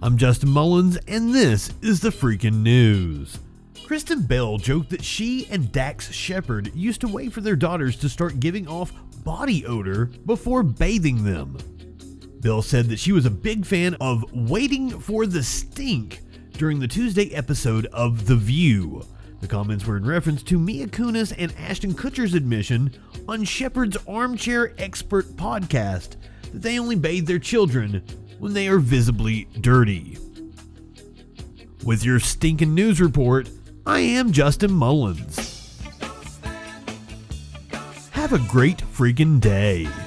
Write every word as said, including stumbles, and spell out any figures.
I'm Justin Mullins, and this is the freaking news. Kristen Bell joked that she and Dax Shepard used to wait for their daughters to start giving off body odor before bathing them. Bell said that she was a big fan of waiting for the stink during the Tuesday episode of The View. The comments were in reference to Mila Kunis and Ashton Kutcher's admission on Shepard's Armchair Expert podcast that they only bathe their children when they are visibly dirty. With your stinking news report, I am Justin Mullins. Have a great freaking day.